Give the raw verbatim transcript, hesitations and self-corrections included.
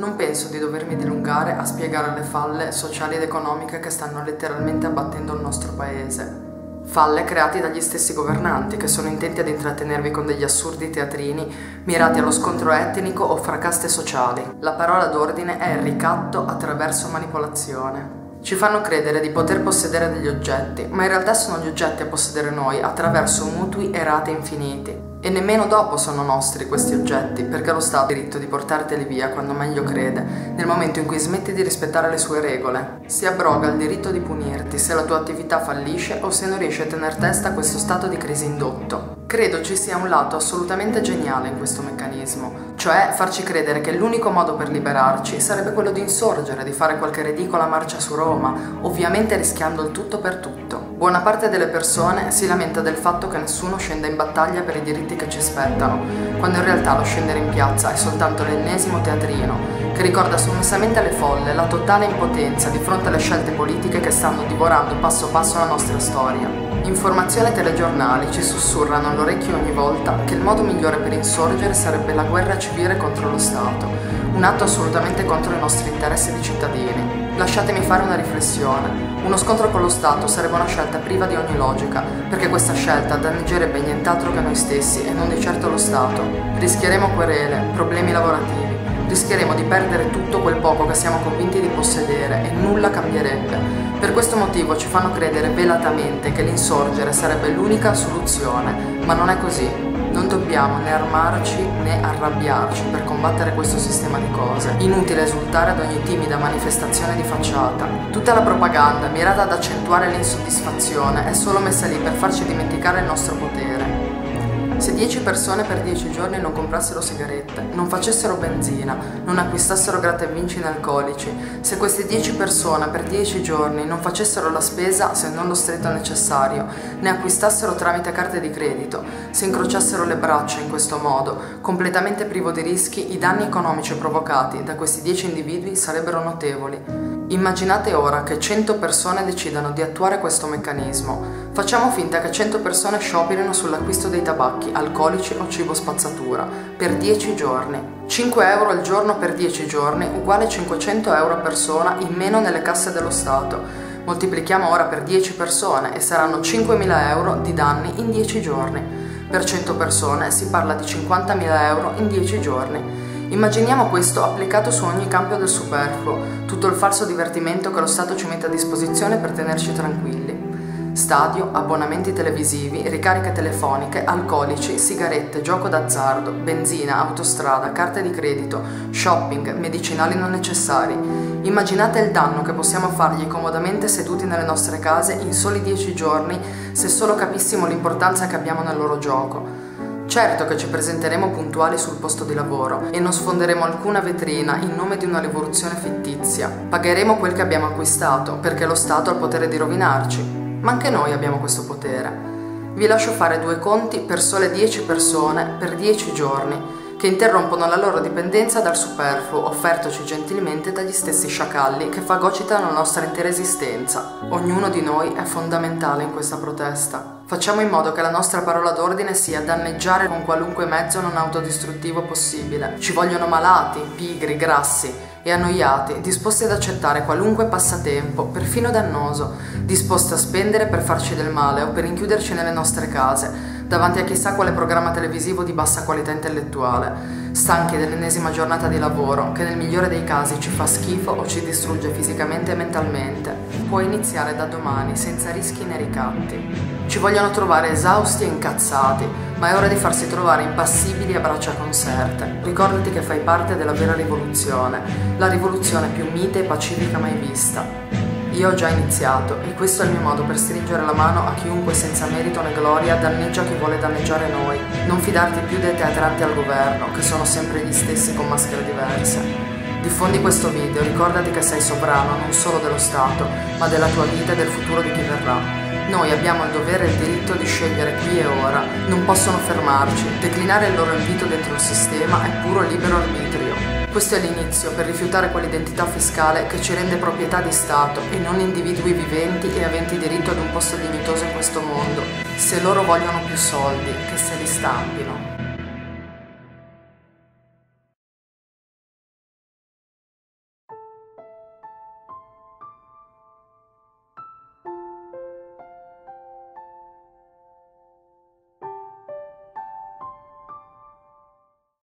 Non penso di dovermi dilungare a spiegare le falle sociali ed economiche che stanno letteralmente abbattendo il nostro paese. Falle create dagli stessi governanti che sono intenti ad intrattenervi con degli assurdi teatrini mirati allo scontro etnico o fra caste sociali. La parola d'ordine è ricatto attraverso manipolazione. Ci fanno credere di poter possedere degli oggetti, ma in realtà sono gli oggetti a possedere noi attraverso mutui e rate infiniti. E nemmeno dopo sono nostri questi oggetti, perché lo Stato ha il diritto di portarteli via quando meglio crede, nel momento in cui smetti di rispettare le sue regole. Si abroga il diritto di punirti se la tua attività fallisce o se non riesci a tener testa a questo stato di crisi indotto. Credo ci sia un lato assolutamente geniale in questo meccanismo, cioè farci credere che l'unico modo per liberarci sarebbe quello di insorgere, di fare qualche ridicola marcia su Roma, ovviamente rischiando il tutto per tutto. Buona parte delle persone si lamenta del fatto che nessuno scenda in battaglia per i diritti che ci spettano, quando in realtà lo scendere in piazza è soltanto l'ennesimo teatrino, che ricorda sommessamente alle folle la totale impotenza di fronte alle scelte politiche che stanno divorando passo passo la nostra storia. Informazioni e telegiornali ci sussurrano all'orecchio ogni volta che il modo migliore per insorgere sarebbe la guerra civile contro lo Stato, un atto assolutamente contro i nostri interessi di cittadini. Lasciatemi fare una riflessione. Uno scontro con lo Stato sarebbe una scelta priva di ogni logica, perché questa scelta danneggerebbe nient'altro che noi stessi e non di certo lo Stato. Rischieremo querele, problemi lavorativi, rischieremo di perdere tutto quel poco che siamo convinti di possedere e nulla cambierebbe. Per questo motivo ci fanno credere velatamente che l'insorgere sarebbe l'unica soluzione, ma non è così. Non dobbiamo né armarci né arrabbiarci per combattere questo sistema di cose. Inutile esultare ad ogni timida manifestazione di facciata. Tutta la propaganda mirata ad accentuare l'insoddisfazione è solo messa lì per farci dimenticare il nostro potere. Se dieci persone per dieci giorni non comprassero sigarette, non facessero benzina, non acquistassero gratta e vinci in alcolici, se queste dieci persone per dieci giorni non facessero la spesa se non lo stretto necessario, ne acquistassero tramite carte di credito, se incrociassero le braccia in questo modo, completamente privo di rischi, i danni economici provocati da questi dieci individui sarebbero notevoli. Immaginate ora che cento persone decidano di attuare questo meccanismo. Facciamo finta che cento persone scioperino sull'acquisto dei tabacchi, alcolici o cibo spazzatura per dieci giorni. cinque euro al giorno per dieci giorni uguale cinquecento euro a persona in meno nelle casse dello Stato. Moltiplichiamo ora per dieci persone e saranno cinquemila euro di danni in dieci giorni. Per cento persone si parla di cinquantamila euro in dieci giorni. Immaginiamo questo applicato su ogni campo del superfluo, tutto il falso divertimento che lo Stato ci mette a disposizione per tenerci tranquilli. Stadio, abbonamenti televisivi, ricariche telefoniche, alcolici, sigarette, gioco d'azzardo, benzina, autostrada, carte di credito, shopping, medicinali non necessari. Immaginate il danno che possiamo fargli comodamente seduti nelle nostre case in soli dieci giorni se solo capissimo l'importanza che abbiamo nel loro gioco. Certo che ci presenteremo puntuali sul posto di lavoro e non sfonderemo alcuna vetrina in nome di una rivoluzione fittizia. Pagheremo quel che abbiamo acquistato perché lo Stato ha il potere di rovinarci. Ma anche noi abbiamo questo potere. Vi lascio fare due conti per sole dieci persone per dieci giorni che interrompono la loro dipendenza dal superfluo offertoci gentilmente dagli stessi sciacalli che fagocitano la nostra intera esistenza. Ognuno di noi è fondamentale in questa protesta. Facciamo in modo che la nostra parola d'ordine sia danneggiare con qualunque mezzo non autodistruttivo possibile. Ci vogliono malati, pigri, grassi e annoiati, disposti ad accettare qualunque passatempo, perfino dannoso, disposti a spendere per farci del male o per rinchiuderci nelle nostre case, davanti a chissà quale programma televisivo di bassa qualità intellettuale, stanchi dell'ennesima giornata di lavoro che nel migliore dei casi ci fa schifo o ci distrugge fisicamente e mentalmente. Può iniziare da domani senza rischi né ricatti. Ci vogliono trovare esausti e incazzati, ma è ora di farsi trovare impassibili a braccia conserte. Ricordati che fai parte della vera rivoluzione, la rivoluzione più mite e pacifica mai vista. Io ho già iniziato e questo è il mio modo per stringere la mano a chiunque senza merito né gloria danneggia chi vuole danneggiare noi. Non fidarti più dei teatranti al governo, che sono sempre gli stessi con maschere diverse. Diffondi questo video, ricordati che sei sovrano non solo dello Stato, ma della tua vita e del futuro di chi verrà. Noi abbiamo il dovere e il diritto di scegliere qui e ora, non possono fermarci, declinare il loro invito dentro il sistema è puro libero arbitrio. Questo è l'inizio per rifiutare quell'identità fiscale che ci rende proprietà di Stato e non individui viventi e aventi diritto ad un posto dignitoso in questo mondo. Se loro vogliono più soldi, che se li stampino.